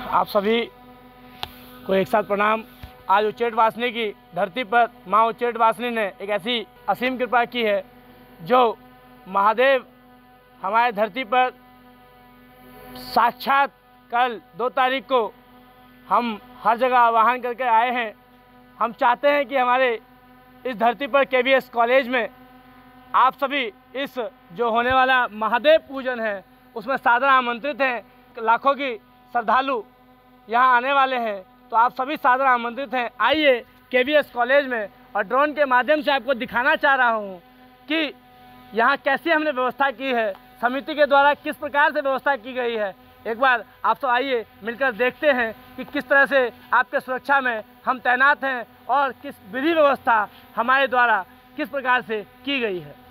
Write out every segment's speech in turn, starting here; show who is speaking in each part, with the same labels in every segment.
Speaker 1: आप सभी को एक साथ प्रणाम। आज उच्चैठ वासिनी की धरती पर माँ उच्चैठ वासिनी ने एक ऐसी असीम कृपा की है जो महादेव हमारे धरती पर साक्षात कल 2 तारीख को हम हर जगह आह्वान करके आए हैं। हम चाहते हैं कि हमारे इस धरती पर KVS कॉलेज में आप सभी इस जो होने वाला महादेव पूजन है उसमें सादर आमंत्रित हैं। लाखों की श्रद्धालु यहाँ आने वाले हैं, तो आप सभी सादर आमंत्रित हैं। आइए KVS कॉलेज में, और ड्रोन के माध्यम से आपको दिखाना चाह रहा हूँ कि यहाँ कैसी हमने व्यवस्था की है, समिति के द्वारा किस प्रकार से व्यवस्था की गई है। एक बार आप सब आइए मिलकर देखते हैं कि किस तरह से आपके सुरक्षा में हम तैनात हैं और किस विधि व्यवस्था हमारे द्वारा किस प्रकार से की गई है।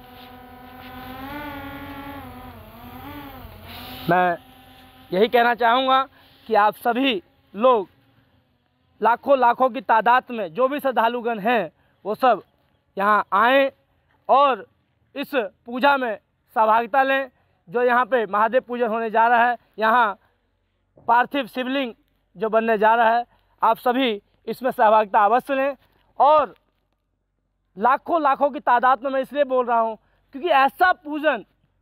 Speaker 1: मैं यही कहना चाहूँगा कि आप सभी लोग लाखों की तादाद में जो भी श्रद्धालुगण हैं वो सब यहाँ आएँ और इस पूजा में सहभागिता लें। जो यहाँ पे महादेव पूजन होने जा रहा है, यहाँ पार्थिव शिवलिंग जो बनने जा रहा है, आप सभी इसमें सहभागिता अवश्य लें। और लाखों की तादाद में मैं इसलिए बोल रहा हूँ क्योंकि ऐसा पूजन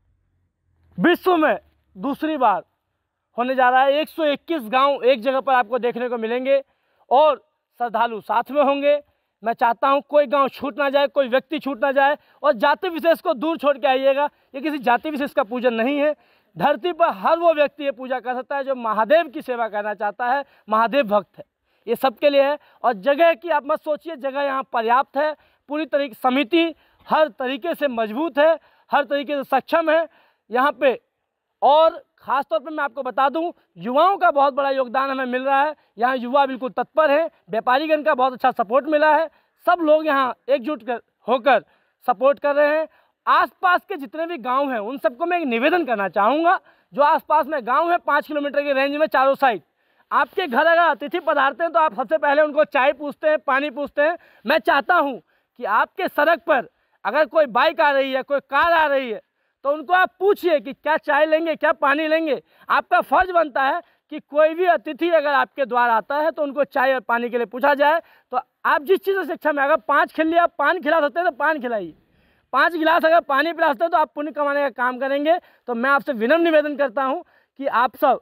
Speaker 1: विश्व में दूसरी बार होने जा रहा है। 121 गांव एक जगह पर आपको देखने को मिलेंगे और श्रद्धालु साथ में होंगे। मैं चाहता हूं कोई गांव छूट ना जाए, कोई व्यक्ति छूट ना जाए, और जाति विशेष को दूर छोड़ के आइएगा। ये किसी जाति विशेष का पूजन नहीं है। धरती पर हर वो व्यक्ति ये पूजा कर सकता है जो महादेव की सेवा करना चाहता है, महादेव भक्त है। ये सबके लिए है। और जगह की आप मत सोचिए, जगह यहाँ पर्याप्त है। पूरी तरीके समिति हर तरीके से मजबूत है, हर तरीके से सक्षम है यहाँ पे। और ख़ास तौर पे मैं आपको बता दूं, युवाओं का बहुत बड़ा योगदान हमें मिल रहा है। यहाँ युवा बिल्कुल तत्पर हैं, व्यापारीगण का बहुत अच्छा सपोर्ट मिला है। सब लोग यहाँ एकजुट होकर सपोर्ट कर रहे हैं। आसपास के जितने भी गांव हैं उन सबको मैं एक निवेदन करना चाहूँगा। जो आसपास में गांव है 5 किलोमीटर की रेंज में चारों साइड, आपके घर अगर अतिथि पधारते हैं तो आप सबसे पहले उनको चाय पूछते हैं, पानी पूछते हैं। मैं चाहता हूँ कि आपके सड़क पर अगर कोई बाइक आ रही है, कोई कार आ रही है, तो उनको आप पूछिए कि क्या चाय लेंगे, क्या पानी लेंगे। आपका फर्ज बनता है कि कोई भी अतिथि अगर आपके द्वार आता है तो उनको चाय और पानी के लिए पूछा जाए। तो आप जिस चीज़ से सक्षम है, अगर 5 खिल्ली आप पान खिला सकते हैं तो पान खिलाइए, 5 गिलास अगर पानी पिला सकते हैं तो आप पुण्य कमाने का काम करेंगे। तो मैं आपसे विनम्र निवेदन करता हूँ कि आप सब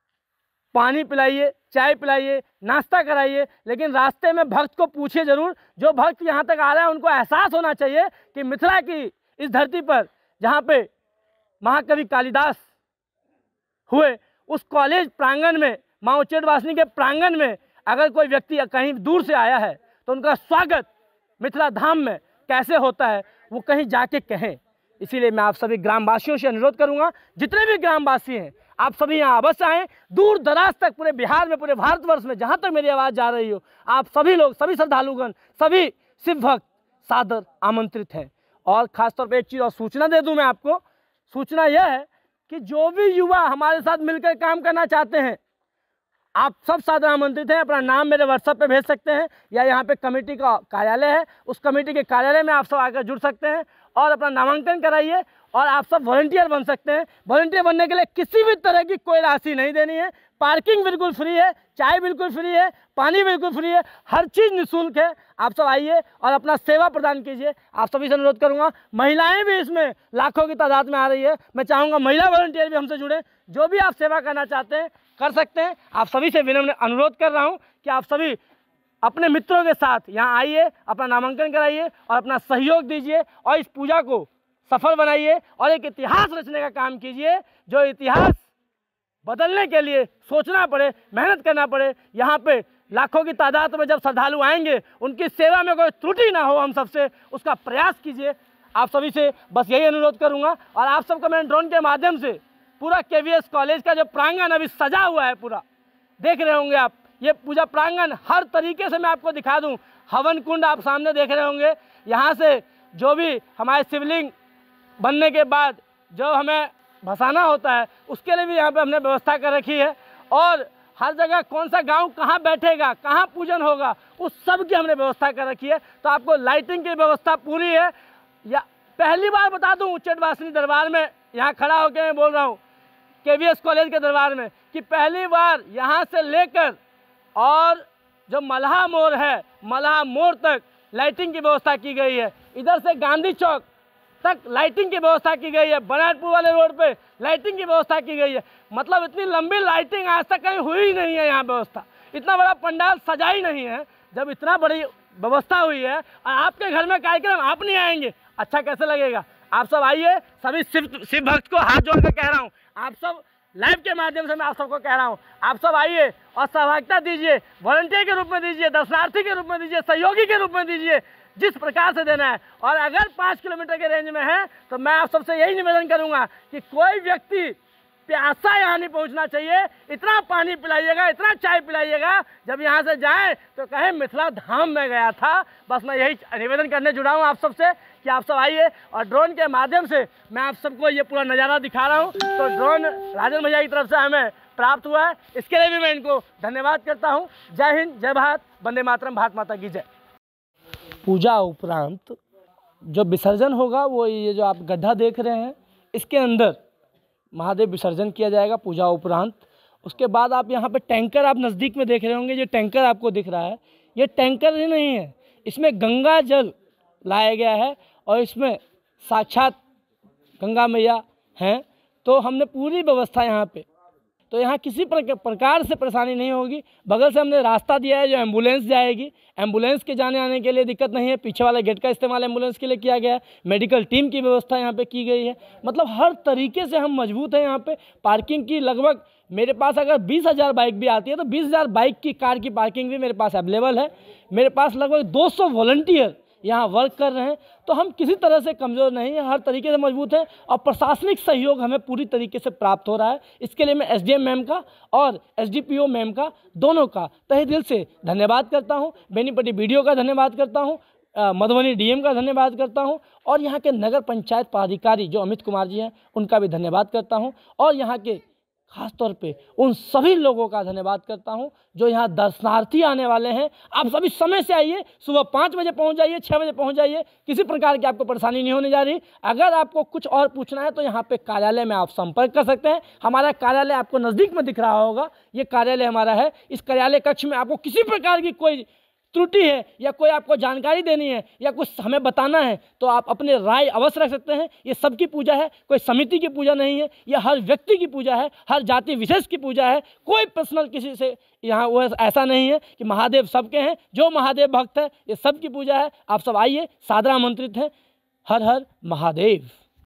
Speaker 1: पानी पिलाइए, चाय पिलाइए, नाश्ता कराइए, लेकिन रास्ते में भक्त को पूछिए ज़रूर। जो भक्त यहाँ तक आ रहा है उनको एहसास होना चाहिए कि मिथिला की इस धरती पर जहाँ पे महाकवि कालिदास हुए, उस कॉलेज प्रांगण में, माँ उच्चैठ वासिनी के प्रांगण में अगर कोई व्यक्ति कहीं दूर से आया है तो उनका स्वागत मिथिला धाम में कैसे होता है वो कहीं जाके कहें। इसीलिए मैं आप सभी ग्रामवासियों से अनुरोध करूंगा, जितने भी ग्रामवासी हैं आप सभी यहाँ अवश्य आएँ। दूर दराज तक पूरे बिहार में, पूरे भारतवर्ष में जहाँ तक मेरी आवाज़ जा रही हो, आप सभी लोग, सभी श्रद्धालुगण, सभी शिव भक्त सादर आमंत्रित हैं। और ख़ासतौर पर एक चीज़ और सूचना दे दूँ मैं आपको। सूचना यह है कि जो भी युवा हमारे साथ मिलकर काम करना चाहते हैं, आप सब सादर आमंत्रित हैं। अपना नाम मेरे व्हाट्सएप पे भेज सकते हैं, या यहाँ पे कमेटी का कार्यालय है, उस कमेटी के कार्यालय में आप सब आकर जुड़ सकते हैं और अपना नामांकन कराइए। और आप सब वॉलंटियर बन सकते हैं। वॉलंटियर बनने के लिए किसी भी तरह की कोई राशि नहीं देनी है। पार्किंग बिल्कुल फ्री है, चाय बिल्कुल फ्री है, पानी बिल्कुल फ्री है, हर चीज़ निःशुल्क है। आप सब आइए और अपना सेवा प्रदान कीजिए। आप सभी से अनुरोध करूंगा, महिलाएं भी इसमें लाखों की तादाद में आ रही है, मैं चाहूँगा महिला वॉलंटियर भी हमसे जुड़े। जो भी आप सेवा करना चाहते हैं कर सकते हैं। आप सभी से विनम्र अनुरोध कर रहा हूँ कि आप सभी अपने मित्रों के साथ यहाँ आइए, अपना नामांकन कराइए और अपना सहयोग दीजिए और इस पूजा को सफल बनाइए और एक इतिहास रचने का काम कीजिए। जो इतिहास बदलने के लिए सोचना पड़े, मेहनत करना पड़े। यहाँ पे लाखों की तादाद में जब श्रद्धालु आएंगे, उनकी सेवा में कोई त्रुटि ना हो, हम सबसे उसका प्रयास कीजिए। आप सभी से बस यही अनुरोध करूँगा। और आप सबको मैंने ड्रोन के माध्यम से पूरा KVS कॉलेज का जो प्रांगण अभी सजा हुआ है, पूरा देख रहे होंगे आप। ये पूजा प्रांगण हर तरीके से मैं आपको दिखा दूँ। हवन कुंड आप सामने देख रहे होंगे। यहाँ से जो भी हमारे शिवलिंग बनने के बाद जो हमें भसाना होता है, उसके लिए भी यहाँ पे हमने व्यवस्था कर रखी है। और हर जगह कौन सा गांव कहाँ बैठेगा, कहाँ पूजन होगा, उस सब की हमने व्यवस्था कर रखी है। तो आपको लाइटिंग की व्यवस्था पूरी है। या पहली बार बता दूं, उच्चैठ वासिनी दरबार में यहाँ खड़ा होकर मैं बोल रहा हूँ, KVS कॉलेज के दरबार में कि पहली बार यहाँ से लेकर और जो मल्हा मोड़ है, मल्हा मोड़ तक लाइटिंग की व्यवस्था की गई है। इधर से गांधी चौक तक लाइटिंग की व्यवस्था की गई है। बनारपुर वाले रोड पे लाइटिंग की व्यवस्था की गई है। मतलब इतनी लंबी लाइटिंग आज तक कहीं हुई ही नहीं है यहाँ व्यवस्था। इतना बड़ा पंडाल सजा ही नहीं है। जब इतना बड़ी व्यवस्था हुई है और आपके घर में कार्यक्रम आप नहीं आएंगे, अच्छा कैसे लगेगा। आप सब आइए, सभी शिव भक्त को हाथ जोड़ कर कह रहा हूँ, आप सब लाइव के माध्यम से मैं आप सबको कह रहा हूँ, आप सब आइए और सहभागिता दीजिए, वॉलंटियर के रूप में दीजिए, दर्शनार्थी के रूप में दीजिए, सहयोगी के रूप में दीजिए, जिस प्रकार से देना है। और अगर 5 किलोमीटर के रेंज में है तो मैं आप सबसे यही निवेदन करूँगा कि कोई व्यक्ति प्यासा यहाँ नहीं पहुँचना चाहिए। इतना पानी पिलाइएगा, इतना चाय पिलाइएगा, जब यहाँ से जाएँ तो कहें मिथिला धाम में गया था। बस मैं यही निवेदन करने जुड़ा हूँ आप सबसे कि आप सब आइए। और ड्रोन के माध्यम से मैं आप सबको ये पूरा नज़ारा दिखा रहा हूँ। तो ड्रोन राजन भैया की तरफ से हमें प्राप्त हुआ है, इसके लिए भी मैं इनको धन्यवाद करता हूँ। जय हिंद, जय भारत, वंदे मातरम, भारत माता की जय। पूजा उपरांत जो विसर्जन होगा वो ये जो आप गड्ढा देख रहे हैं, इसके अंदर महादेव विसर्जन किया जाएगा पूजा उपरांत। उसके बाद आप यहाँ पे टैंकर आप नज़दीक में देख रहे होंगे, जो टैंकर आपको दिख रहा है ये टैंकर ही नहीं है, इसमें गंगा जल लाया गया है और इसमें साक्षात गंगा मैया हैं। तो हमने पूरी व्यवस्था यहाँ पे, तो यहाँ किसी प्रकार से परेशानी नहीं होगी। बगल से हमने रास्ता दिया है जो एम्बुलेंस जाएगी, एम्बुलेंस के जाने आने के लिए दिक्कत नहीं है। पीछे वाले गेट का इस्तेमाल एम्बुलेंस के लिए किया गया है। मेडिकल टीम की व्यवस्था यहाँ पे की गई है। मतलब हर तरीके से हम मजबूत हैं यहाँ पे। पार्किंग की लगभग मेरे पास अगर 20,000 बाइक भी आती है तो 20,000 बाइक की कार की पार्किंग भी मेरे पास अवेलेबल है। मेरे पास लगभग 200 वॉलंटियर यहाँ वर्क कर रहे हैं। तो हम किसी तरह से कमज़ोर नहीं हैं, हर तरीके से मजबूत हैं और प्रशासनिक सहयोग हमें पूरी तरीके से प्राप्त हो रहा है। इसके लिए मैं एसडीएम मैम का और एसडीपीओ मैम का, दोनों का तहे दिल से धन्यवाद करता हूँ। बेनीपट्टी बीडीओ का धन्यवाद करता हूँ, मधुबनी डीएम का धन्यवाद करता हूँ और यहाँ के नगर पंचायत पदाधिकारी जो अमित कुमार जी हैं उनका भी धन्यवाद करता हूँ। और यहाँ के खास तौर पे उन सभी लोगों का धन्यवाद करता हूं जो यहाँ दर्शनार्थी आने वाले हैं। आप सभी समय से आइए, सुबह 5 बजे पहुंच जाइए, 6 बजे पहुंच जाइए, किसी प्रकार की आपको परेशानी नहीं होने जा रही। अगर आपको कुछ और पूछना है तो यहाँ पे कार्यालय में आप संपर्क कर सकते हैं। हमारा कार्यालय आपको नज़दीक में दिख रहा होगा, ये कार्यालय हमारा है। इस कार्यालय कक्ष में आपको किसी प्रकार की कोई त्रुटि है या कोई आपको जानकारी देनी है या कुछ हमें बताना है तो आप अपने राय अवश्य रख सकते हैं। ये सबकी पूजा है, कोई समिति की पूजा नहीं है, ये हर व्यक्ति की पूजा है, हर जाति विशेष की पूजा है। कोई पर्सनल किसी से यहाँ वो ऐसा नहीं है कि महादेव सबके हैं। जो महादेव भक्त है ये सबकी पूजा है। आप सब आइए, सादर आमंत्रित हैं। हर हर महादेव।